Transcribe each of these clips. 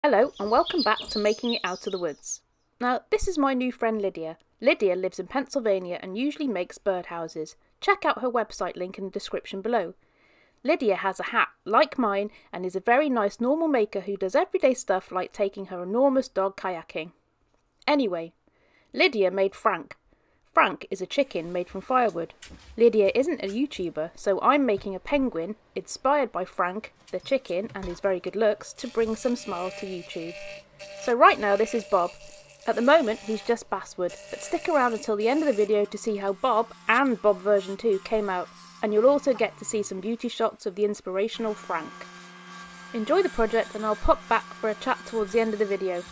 Hello and welcome back to Making It Out of the Woods. Now this is my new friend Lydia. Lydia lives in Pennsylvania and usually makes birdhouses. Check out her website link in the description below. Lydia has a hat like mine and is a very nice normal maker who does everyday stuff like taking her enormous dog kayaking. Anyway, Lydia made Frank. Frank is a chicken made from firewood. Lydia isn't a YouTuber, so I'm making a penguin inspired by Frank, the chicken, and his very good looks to bring some smiles to YouTube. So right now this is Bob. At the moment he's just basswood, but stick around until the end of the video to see how Bob and Bob version 2 came out, and you'll also get to see some beauty shots of the inspirational Frank. Enjoy the project and I'll pop back for a chat towards the end of the video.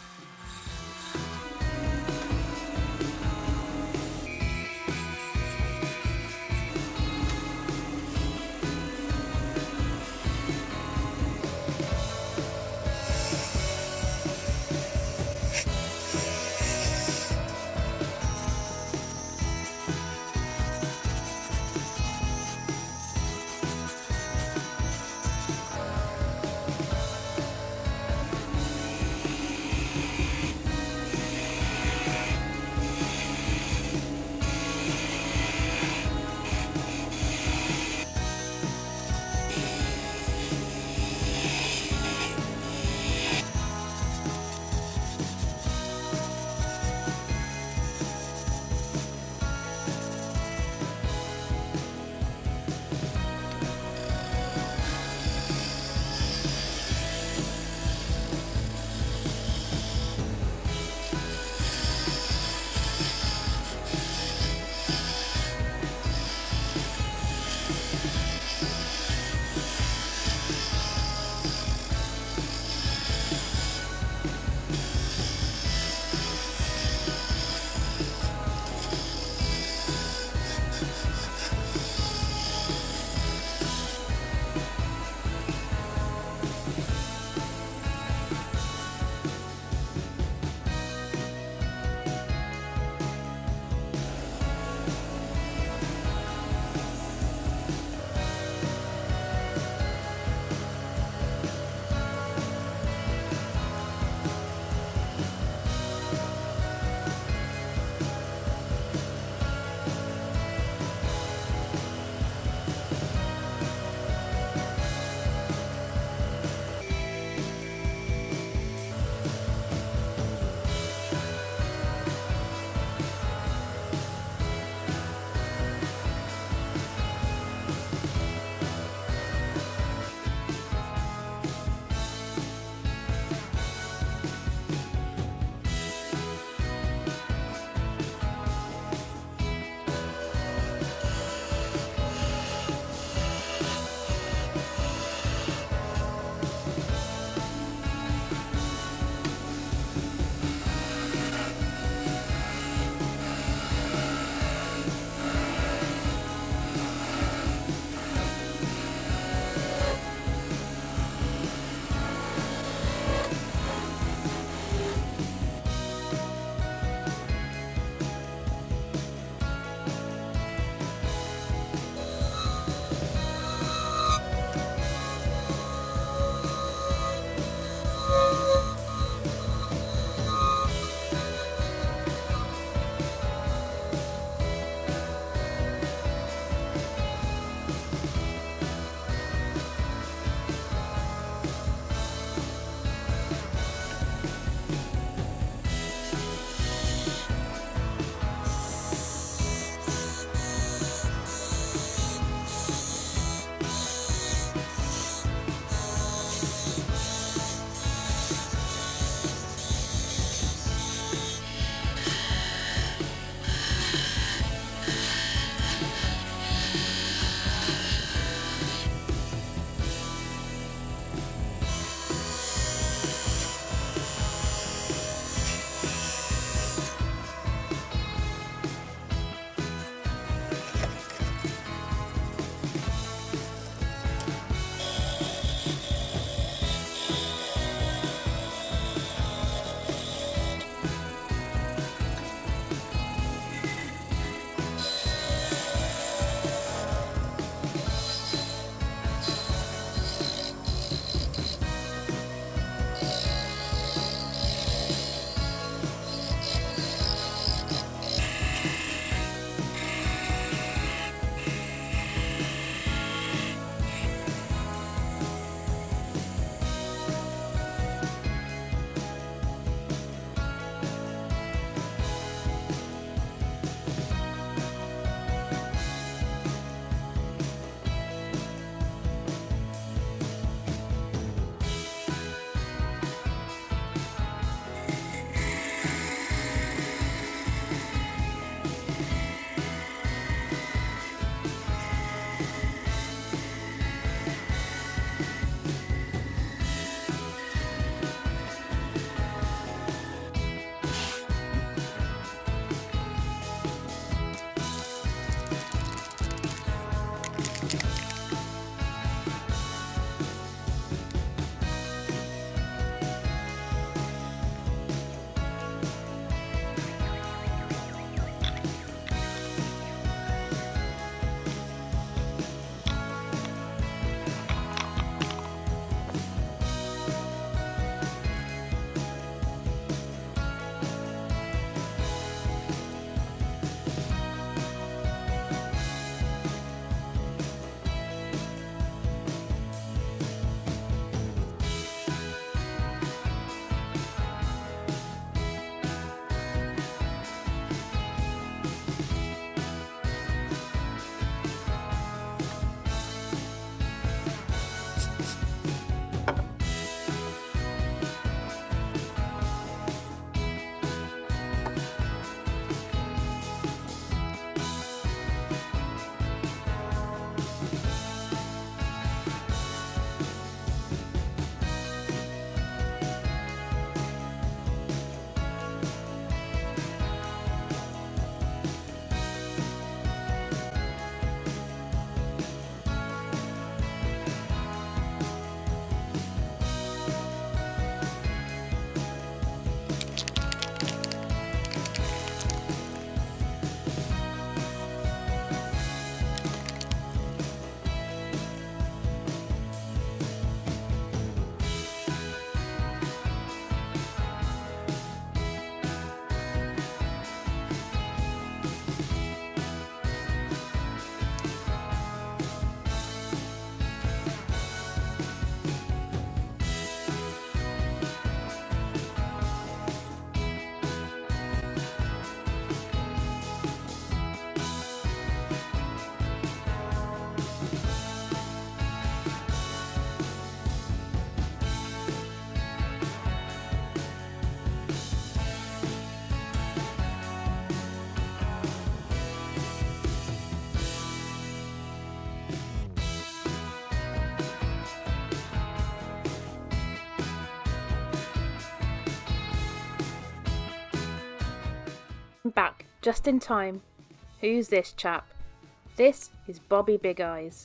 Back just in time. Who's this chap? This is Bobby Big Eyes.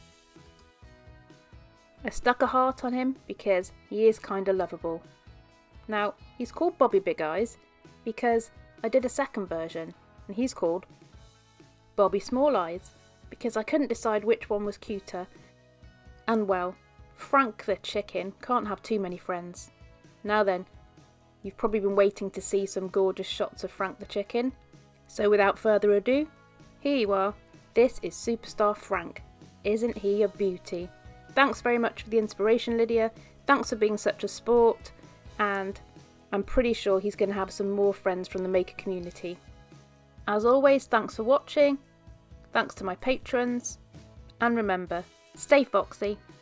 I stuck a heart on him because he is kinda lovable. Now, he's called Bobby Big Eyes because I did a second version, and he's called Bobby Small Eyes because I couldn't decide which one was cuter. And well, Frank the chicken can't have too many friends. Now then, you've probably been waiting to see some gorgeous shots of Frank the chicken. So without further ado, here you are. This is Superstar Frank. Isn't he a beauty? Thanks very much for the inspiration, Lydia. Thanks for being such a sport. And I'm pretty sure he's going to have some more friends from the maker community. As always, thanks for watching. Thanks to my patrons. And remember, stay foxy.